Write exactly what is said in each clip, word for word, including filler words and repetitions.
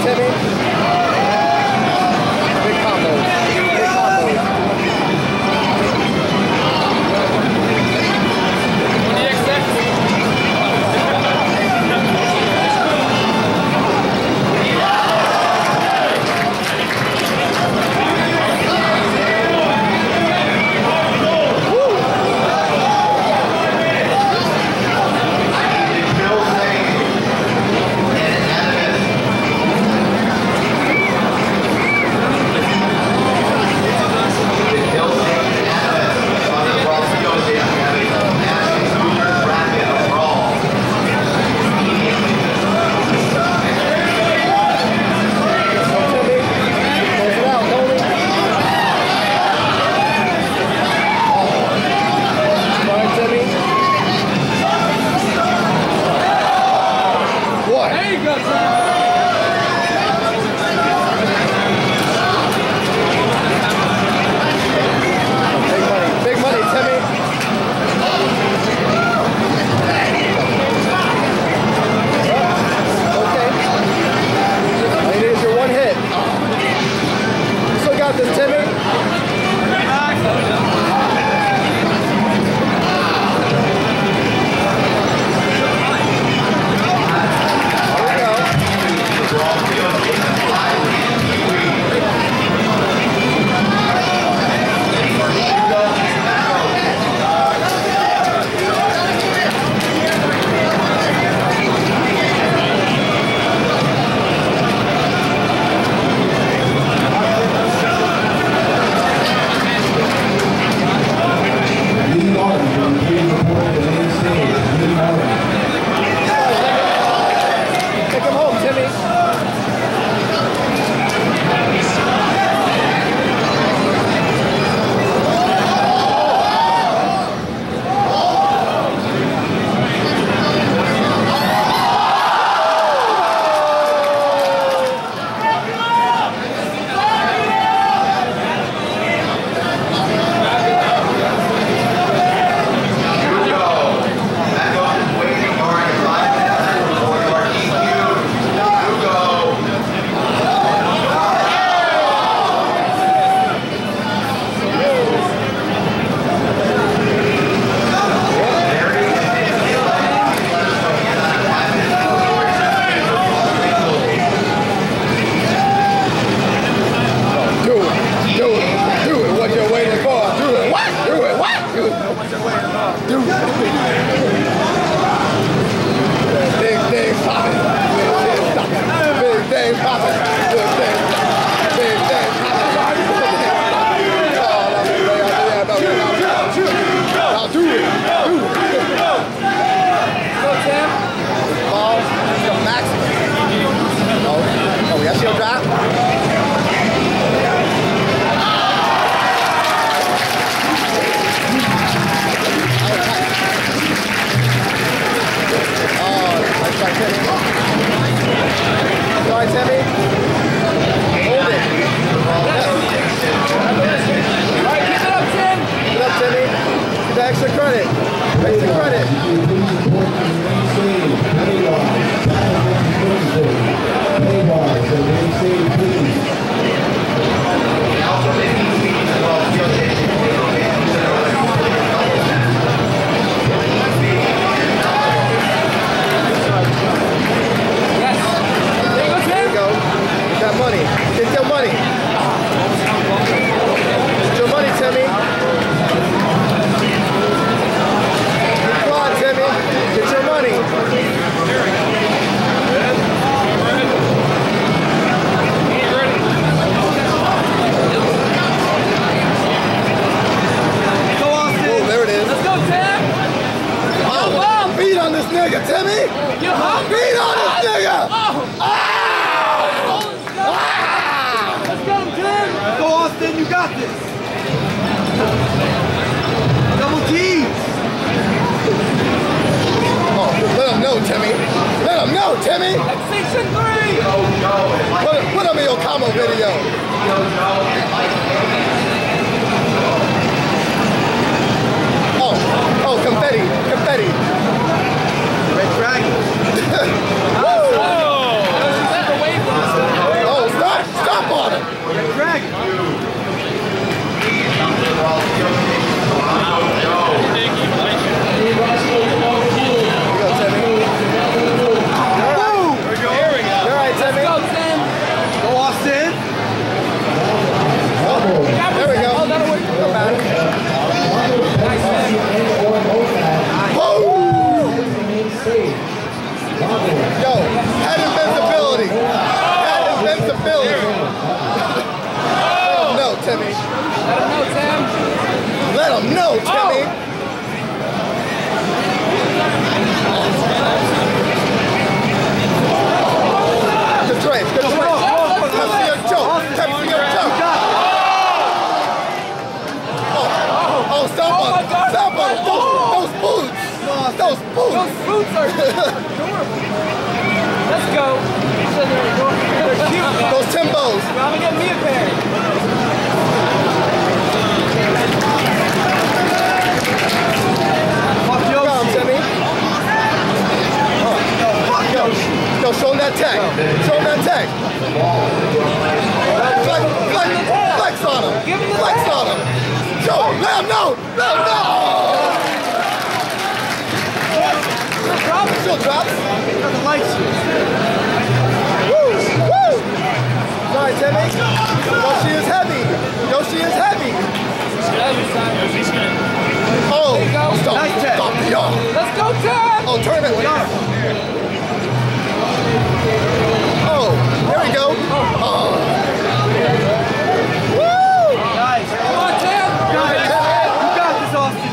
Timmy. Big combos. Big combos. Extra credit. Extra credit. There you go. Get that money. Get your money. Get your money, Timmy. Get your money. Go Austin. Oh, there it is. Let's go, Tim. Oh, wow. Beat on this nigga, Timmy. You hungry? Beat on this nigga. Oh. Ah. Ah. Let's go, Tim. Go, Austin. You got this. Double T's. Let him know, Timmy. Let him know, Timmy. Section three. Put, put him in your combo video. Oh, oh, confetti, confetti. Red Dragon. Woo! Austin. Oh, there we go. Oh, that'll work. Come back. Nice, man. Oh! Yo, head invincibility. Head invincibility. Let him know, Timmy. Let him know, Tim. Let him know, Timmy. Oh. Good trade, good trade. Time for your joke. Time for your joke. Oh, oh, stop on him. Stop on him. Those, those boots. Those boots. Those boots are adorable. Let's go. They're cute, man. Those Timbos. I'm gonna get me a pair. Fuck Yoshi. Timmy. Oh, fuck Yoshi. Yo, show him that tag. Show him that tag. Flex, flex, flex on him. Flex on him. Show him. Let him know. Let him know. Still drop. Still drops. Doesn't like you. Woo! Woo! Sorry, Timmy. Yoshi is heavy. Yoshi is heavy. Oh, There you go. stop. Nice tag. Stop the arm. Let's go, Tim. Oh, tournament winner. Oh, there we go. Oh. Woo! Nice. Come on, Tim. You got it, Timmy. You got this, Austin.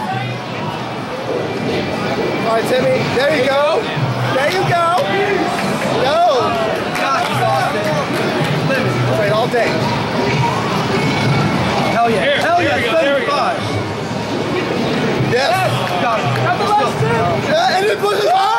All right, Timmy. There you go. There you go. Yo. You got this, Austin. Limit. Trade all day. Hell yeah. Here, Hell there yeah. we go, there we go. seventy-five. Yes. Got it. Got the last Tim. Yeah, and it pushes.